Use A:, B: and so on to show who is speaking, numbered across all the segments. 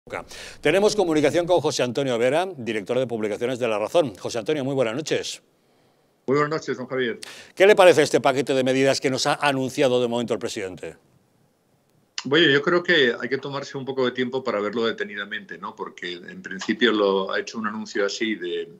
A: Tenemos comunicación con José Antonio Vera, director de publicaciones de La Razón. José Antonio, muy buenas noches.
B: Muy buenas noches, don Javier.
A: ¿Qué le parece este paquete de medidas que nos ha anunciado de momento el presidente?
B: Bueno, yo creo que hay que tomarse un poco de tiempo para verlo detenidamente, ¿no? Porque en principio lo ha hecho un anuncio así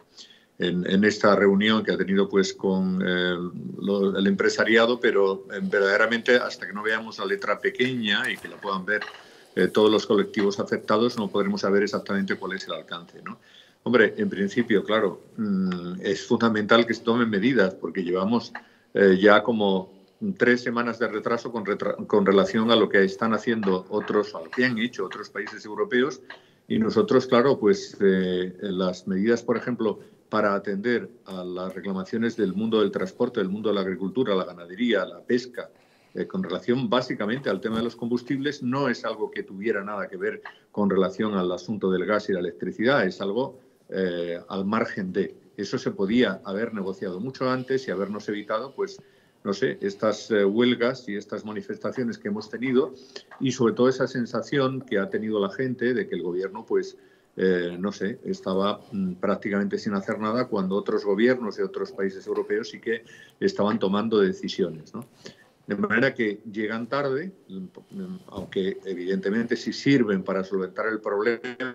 B: en esta reunión que ha tenido pues con el empresariado, pero verdaderamente hasta que no veamos la letra pequeña y que la puedan ver todos los colectivos afectados, no podremos saber exactamente cuál es el alcance, ¿no? Hombre, en principio, claro, es fundamental que se tomen medidas porque llevamos ya como 3 semanas de retraso con relación a lo que están haciendo otros, a lo que han hecho otros países europeos, y nosotros, claro, pues las medidas, por ejemplo, para atender a las reclamaciones del mundo del transporte, del mundo de la agricultura, la ganadería, la pesca, con relación básicamente al tema de los combustibles, no es algo que tuviera nada que ver con relación al asunto del gas y la electricidad, es algo al margen de. Eso se podía haber negociado mucho antes y habernos evitado, pues, no sé, estas huelgas y estas manifestaciones que hemos tenido, y sobre todo esa sensación que ha tenido la gente de que el gobierno, pues, no sé, estaba prácticamente sin hacer nada cuando otros gobiernos de otros países europeos sí que estaban tomando decisiones, ¿no? De manera que llegan tarde, aunque evidentemente sí sirven para solventar el problema,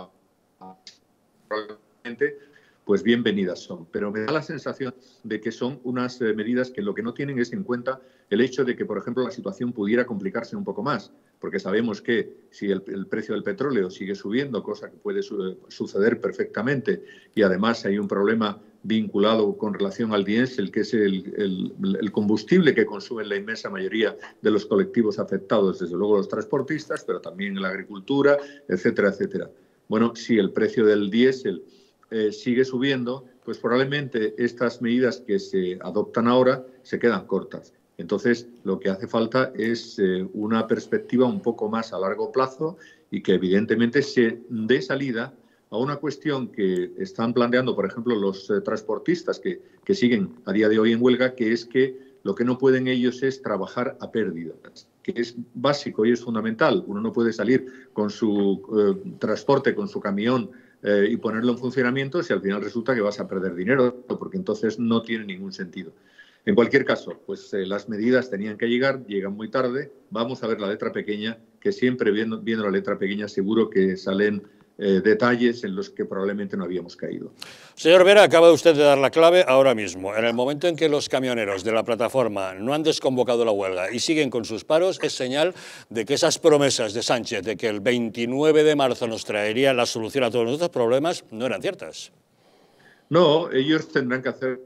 B: probablemente, pues bienvenidas son. Pero me da la sensación de que son unas medidas que lo que no tienen es en cuenta el hecho de que, por ejemplo, la situación pudiera complicarse un poco más, porque sabemos que si el precio del petróleo sigue subiendo, cosa que puede suceder perfectamente, y además hay un problema vinculado con relación al diésel, que es el combustible que consumen la inmensa mayoría de los colectivos afectados, desde luego los transportistas, pero también en la agricultura, etcétera, etcétera. Bueno, si el precio del diésel sigue subiendo, pues probablemente estas medidas que se adoptan ahora se quedan cortas. Entonces, lo que hace falta es una perspectiva un poco más a largo plazo y que evidentemente se dé salida a una cuestión que están planteando, por ejemplo, los transportistas que siguen a día de hoy en huelga, que es que lo que no pueden ellos es trabajar a pérdidas, que es básico y es fundamental. Uno no puede salir con su transporte, con su camión, y ponerlo en funcionamiento si al final resulta que vas a perder dinero, porque entonces no tiene ningún sentido. En cualquier caso, pues las medidas tenían que llegar, llegan muy tarde. Vamos a ver la letra pequeña, que siempre viendo la letra pequeña seguro que salen detalles en los que probablemente no habíamos caído.
A: Señor Vera, acaba usted de dar la clave ahora mismo. En el momento en que los camioneros de la plataforma no han desconvocado la huelga y siguen con sus paros, es señal de que esas promesas de Sánchez de que el 29 de marzo nos traería la solución a todos nuestros problemas no eran ciertas.
B: No, ellos tendrán que hacer...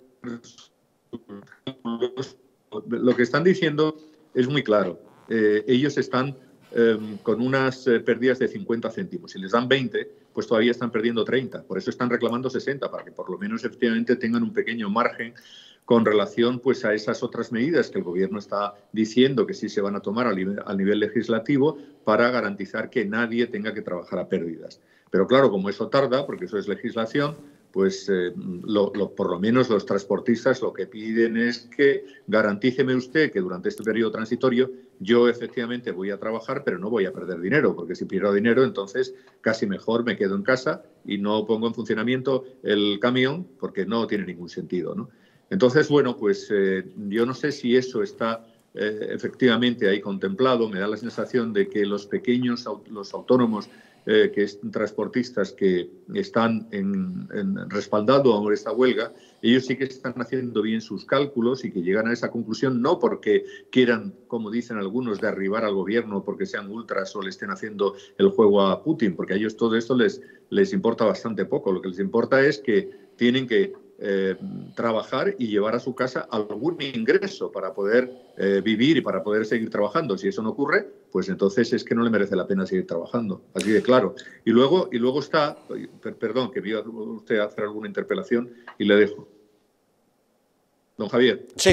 B: Lo que están diciendo es muy claro. Ellos están con unas pérdidas de 50 céntimos. Si les dan 20, pues todavía están perdiendo 30. Por eso están reclamando 60, para que por lo menos efectivamente tengan un pequeño margen con relación pues, a esas otras medidas que el Gobierno está diciendo que sí se van a tomar a nivel legislativo para garantizar que nadie tenga que trabajar a pérdidas. Pero claro, como eso tarda, porque eso es legislación, pues por lo menos los transportistas lo que piden es que garantíceme usted que durante este periodo transitorio yo efectivamente voy a trabajar, pero no voy a perder dinero, porque si pierdo dinero, entonces casi mejor me quedo en casa y no pongo en funcionamiento el camión, porque no tiene ningún sentido, ¿no? Entonces, bueno, pues yo no sé si eso está efectivamente ahí contemplado. Me da la sensación de que los pequeños, los autónomos, que es transportistas que están respaldando a esta huelga, ellos sí que están haciendo bien sus cálculos y que llegan a esa conclusión no porque quieran, como dicen algunos, derribar al gobierno porque sean ultras o le estén haciendo el juego a Putin, porque a ellos todo esto les importa bastante poco. Lo que les importa es que tienen que trabajar y llevar a su casa algún ingreso para poder vivir y para poder seguir trabajando. Si eso no ocurre, pues entonces es que no le merece la pena seguir trabajando. Así de claro. Y luego está, perdón, que vio usted hacer alguna interpelación y le dejo. Don Javier.
A: Sí,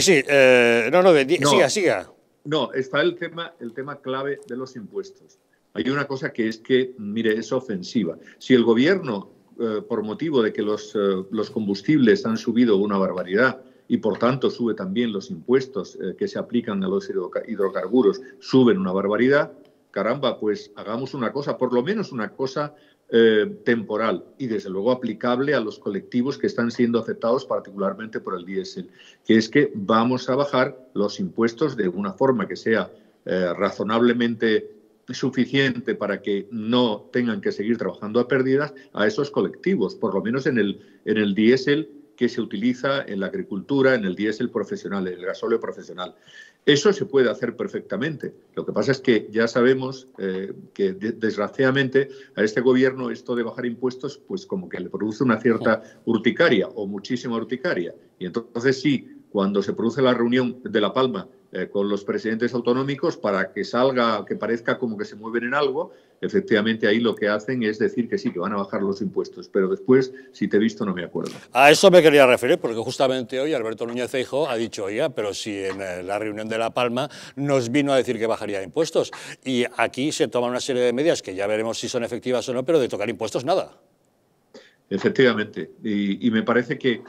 A: siga.
B: No, está el tema clave de los impuestos. Hay una cosa que es que, mire, es ofensiva. Si el gobierno, por motivo de que los combustibles han subido una barbaridad y por tanto sube también los impuestos que se aplican a los hidrocarburos, suben una barbaridad, caramba, pues hagamos una cosa, por lo menos una cosa temporal y desde luego aplicable a los colectivos que están siendo afectados particularmente por el diésel, que es que vamos a bajar los impuestos de una forma que sea razonablemente suficiente para que no tengan que seguir trabajando a pérdidas a esos colectivos, por lo menos en el diésel que se utiliza en la agricultura, en el diésel profesional, en el gasóleo profesional. Eso se puede hacer perfectamente. Lo que pasa es que ya sabemos que desgraciadamente a este gobierno esto de bajar impuestos pues como que le produce una cierta urticaria o muchísima urticaria. Y entonces sí, cuando se produce la reunión de La Palma con los presidentes autonómicos para que salga, que parezca como que se mueven en algo, efectivamente ahí lo que hacen es decir que sí, que van a bajar los impuestos, pero después, si te he visto, no me acuerdo.
A: A eso me quería referir, porque justamente hoy Alberto Núñez Feijóo ha dicho, oiga, pero si en la reunión de La Palma nos vino a decir que bajaría impuestos, y aquí se toman una serie de medidas que ya veremos si son efectivas o no, pero de tocar impuestos nada.
B: Efectivamente, y me parece que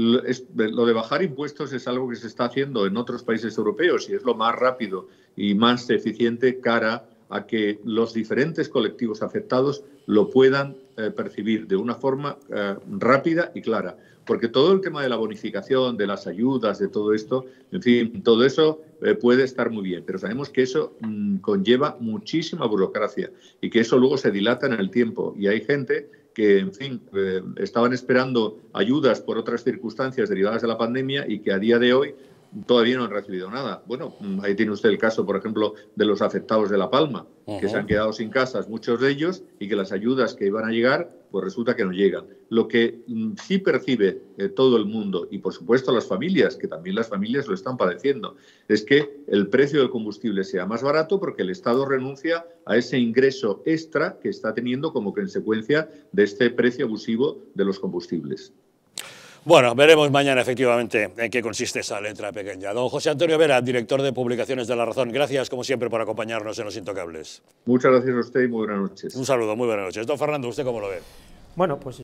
B: lo de bajar impuestos es algo que se está haciendo en otros países europeos y es lo más rápido y más eficiente cara a que los diferentes colectivos afectados lo puedan percibir de una forma rápida y clara. Porque todo el tema de la bonificación, de las ayudas, de todo esto, en fin, todo eso puede estar muy bien, pero sabemos que eso conlleva muchísima burocracia y que eso luego se dilata en el tiempo y hay gente que, en fin, estaban esperando ayudas por otras circunstancias derivadas de la pandemia y que a día de hoy todavía no han recibido nada. Bueno, ahí tiene usted el caso, por ejemplo, de los afectados de La Palma, que se han quedado sin casas, muchos de ellos, y que las ayudas que iban a llegar, pues resulta que no llegan. Lo que sí percibe todo el mundo, y por supuesto las familias, que también las familias lo están padeciendo, es que el precio del combustible sea más barato porque el Estado renuncia a ese ingreso extra que está teniendo como consecuencia de este precio abusivo de los combustibles.
A: Bueno, veremos mañana efectivamente en qué consiste esa letra pequeña. Don José Antonio Vera, director de publicaciones de La Razón, gracias como siempre por acompañarnos en Los Intocables.
B: Muchas gracias a usted y muy buenas noches.
A: Un saludo, muy buenas noches. Don Fernando, ¿usted cómo lo ve?
C: Bueno, pues